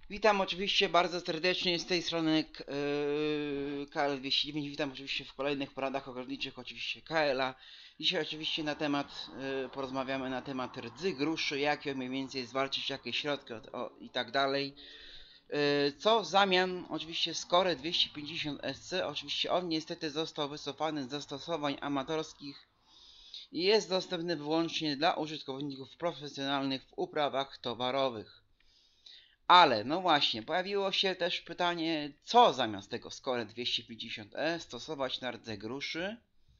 Witam oczywiście bardzo serdecznie z tej strony KL209. Witam oczywiście w kolejnych poradach ogrodniczych, oczywiście KL-a. Dzisiaj oczywiście porozmawiamy na temat rdzy gruszy, jak ją mniej więcej zwalczyć, jakie środki i tak dalej. Co w zamian oczywiście Score 250 SC, oczywiście on niestety został wycofany z zastosowań amatorskich i jest dostępny wyłącznie dla użytkowników profesjonalnych w uprawach towarowych. Ale no właśnie, pojawiło się też pytanie, co zamiast tego Score 250E stosować na rdze gruszy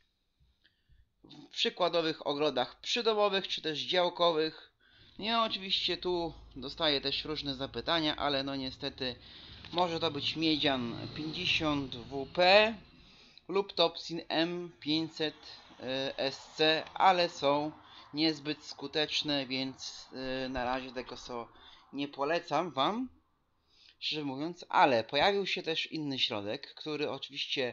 w przykładowych ogrodach przydomowych czy też działkowych. No oczywiście tu dostaję też różne zapytania, ale no niestety może to być miedzian 50WP lub Topsin M500 SC, ale są niezbyt skuteczne, więc na razie tego nie polecam Wam, szczerze mówiąc, ale pojawił się też inny środek, który oczywiście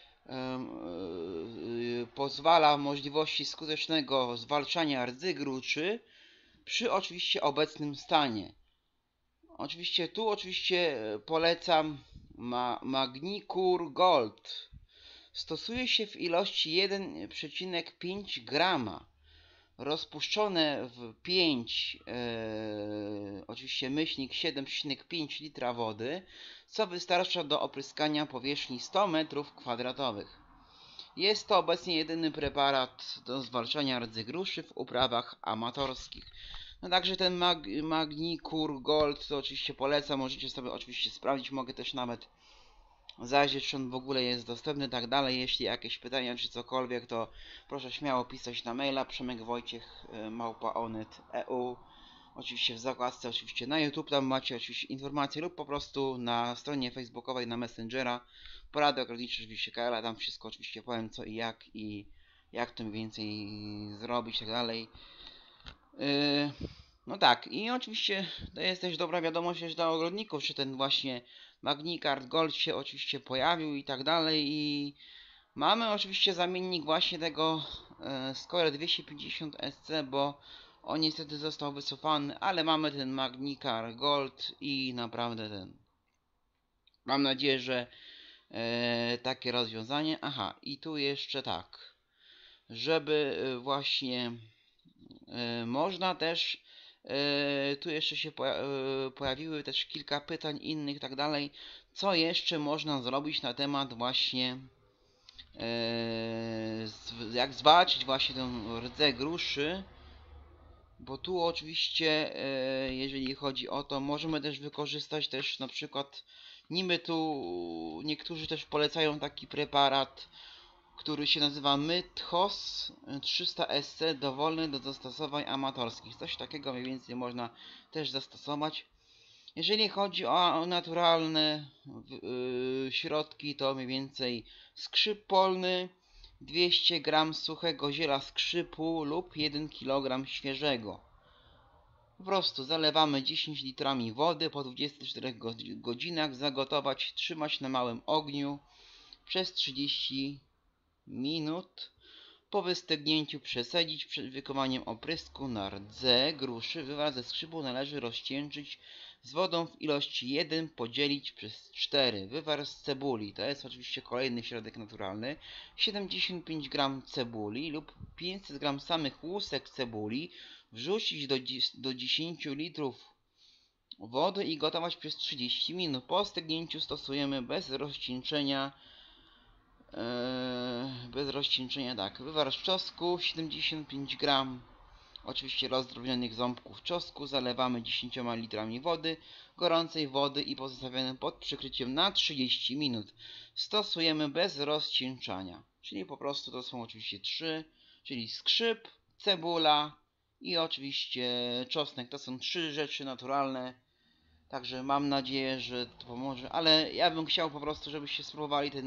pozwala możliwości skutecznego zwalczania rdzy gruczy przy oczywiście obecnym stanie. Oczywiście polecam Magnicur Gold. Stosuje się w ilości 1,5 grama rozpuszczone w 5, oczywiście myślnik 7,5 litra wody, co wystarcza do opryskania powierzchni 100 m2. Jest to obecnie jedyny preparat do zwalczania rdzy gruszy w uprawach amatorskich. No także ten Magnicur Gold to oczywiście polecam, możecie sobie oczywiście sprawdzić, mogę też nawet zajrzeć, czy on w ogóle jest dostępny, tak dalej. Jeśli jakieś pytania czy cokolwiek, to proszę śmiało pisać na maila przemysłwojciech@onet.eu. Oczywiście w zakładce, oczywiście na YouTube, tam macie oczywiście informacje, lub po prostu na stronie facebookowej, na Messengera, porady ogrodnicze oczywiście KL, tam wszystko oczywiście powiem co i jak to mniej więcej zrobić, tak dalej. No tak, i oczywiście to jest też dobra wiadomość też dla ogrodników, że ten właśnie Magnicard Gold się oczywiście pojawił i tak dalej, i mamy oczywiście zamiennik właśnie tego Score 250 SC, bo on niestety został wycofany, ale mamy ten Magnicard Gold i naprawdę mam nadzieję, że takie rozwiązanie. Aha, i tu jeszcze tak, żeby właśnie można też, tu jeszcze się pojawiły też kilka pytań innych, tak dalej. Co jeszcze można zrobić na temat właśnie, jak zwalczyć właśnie tę rdzę gruszy? Bo tu oczywiście, jeżeli chodzi o to, możemy też wykorzystać też na przykład, niby tu niektórzy też polecają taki preparat, który się nazywa Mythos 300 SC, dowolny do zastosowań amatorskich. Coś takiego mniej więcej można też zastosować. Jeżeli chodzi o naturalne środki, to mniej więcej skrzyp polny, 200 g suchego ziela skrzypu lub 1 kg świeżego. Po prostu zalewamy 10 litrami wody, po 24 godzinach zagotować, trzymać na małym ogniu przez 30 minut. Po wystygnięciu przesadzić. Przed wykonaniem oprysku na rdze gruszy wywar ze skrzypu należy rozcieńczyć z wodą w ilości 1 podzielić przez 4. Wywar z cebuli, to jest oczywiście kolejny środek naturalny, 75 g cebuli lub 500 g samych łusek cebuli wrzucić do 10 litrów wody i gotować przez 30 minut. Po stygnięciu stosujemy bez rozcieńczenia, tak. Wywar z czosnku, 75 g oczywiście rozdrobnionych ząbków czosnku, zalewamy 10 litrami wody, gorącej wody i pozostawiamy pod przykryciem na 30 minut. Stosujemy bez rozcieńczania, czyli po prostu to są oczywiście trzy, czyli skrzyp, cebula i oczywiście czosnek. To są trzy rzeczy naturalne. Także mam nadzieję, że to pomoże, ale ja bym chciał po prostu, żebyście spróbowali ten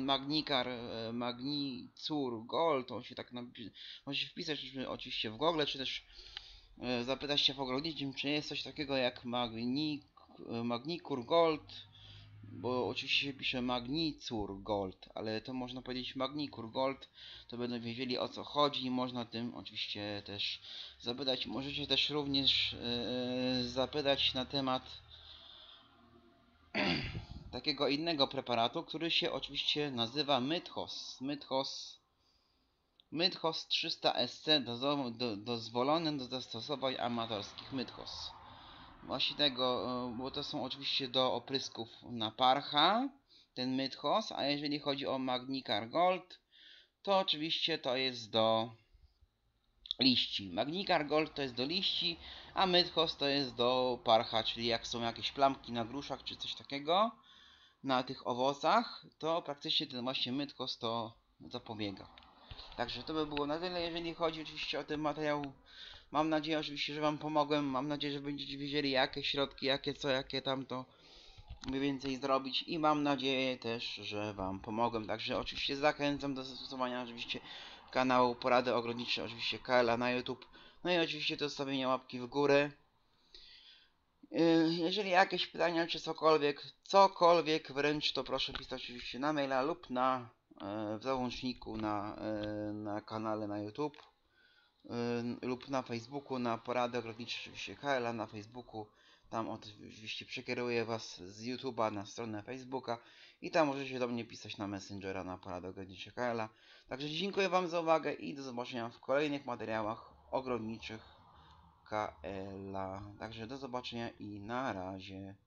Magnicur Gold, on się tak możecie wpisać oczywiście w Google, czy też zapytać się w ogrodniczym, czy jest coś takiego jak Magnicur Gold, bo oczywiście się pisze Magnicur Gold, ale to można powiedzieć Magnicur Gold, to będą wiedzieli o co chodzi, można tym oczywiście też zapytać. Możecie też również zapytać na temat takiego innego preparatu, który się oczywiście nazywa Mythos. Mythos 300 SC dozwolony do zastosowań amatorskich. Mythos. Właśnie tego, bo to są oczywiście do oprysków na parcha, ten Mythos, a jeżeli chodzi o Magnicar Gold, to oczywiście to jest do liści. Magnicar Gold to jest do liści, a Mythos to jest do parcha, czyli jak są jakieś plamki na gruszach czy coś takiego, na tych owocach, to praktycznie ten właśnie Mythos to zapobiega. Także to by było na tyle, jeżeli chodzi oczywiście o ten materiał. Mam nadzieję oczywiście, że Wam pomogłem. Mam nadzieję, że będziecie wiedzieli jakie środki, jakie co, jakie tamto mniej więcej zrobić. I mam nadzieję też, że Wam pomogłem. Także oczywiście zachęcam do zastosowania oczywiście kanału Porady Ogrodnicze, oczywiście KLA na YouTube. No i oczywiście do zostawienia łapki w górę. Jeżeli jakieś pytania czy cokolwiek wręcz, to proszę pisać oczywiście na maila lub w załączniku na kanale na YouTube lub na Facebooku, na Porady Ogrodnicze, oczywiście KLA na Facebooku. Tam oczywiście przekieruję Was z YouTube'a na stronę Facebooka i tam możecie do mnie pisać na Messengera na Porady Ogrodnicze KLA. Także dziękuję Wam za uwagę i do zobaczenia w kolejnych materiałach ogrodniczych KLA. Także do zobaczenia i na razie.